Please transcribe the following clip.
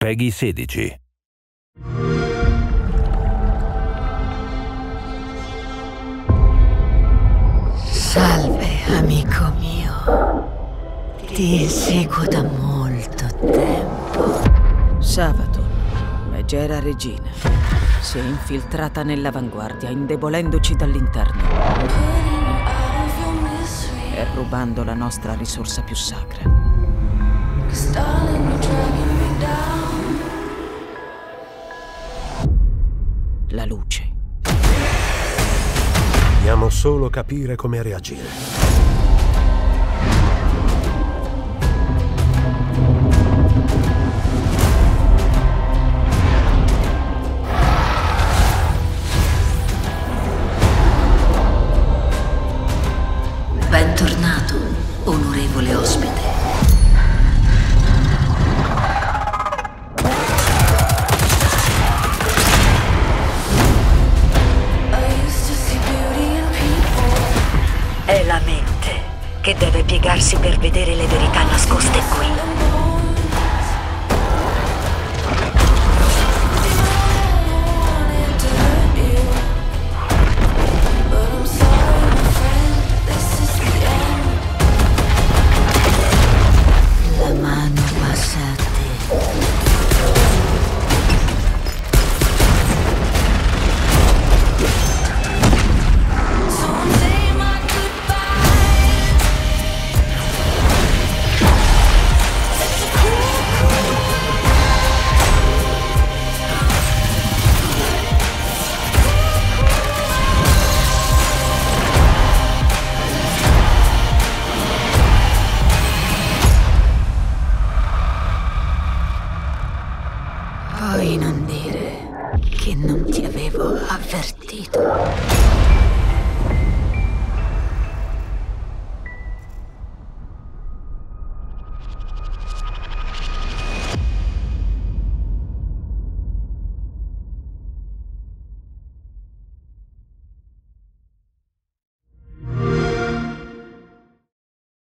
Peggy 16. Salve, amico mio. Ti inseguo da molto tempo. Sabaton, leggera Regina, si è infiltrata nell'avanguardia, indebolendoci dall'interno e rubando la nostra risorsa più sacra. La luce. Dobbiamo solo capire come reagire. Bentornato, onorevole ospite. È la mente che deve piegarsi per vedere le verità nascoste qui. La mano passa a te. Puoi non dire che non ti avevo avvertito.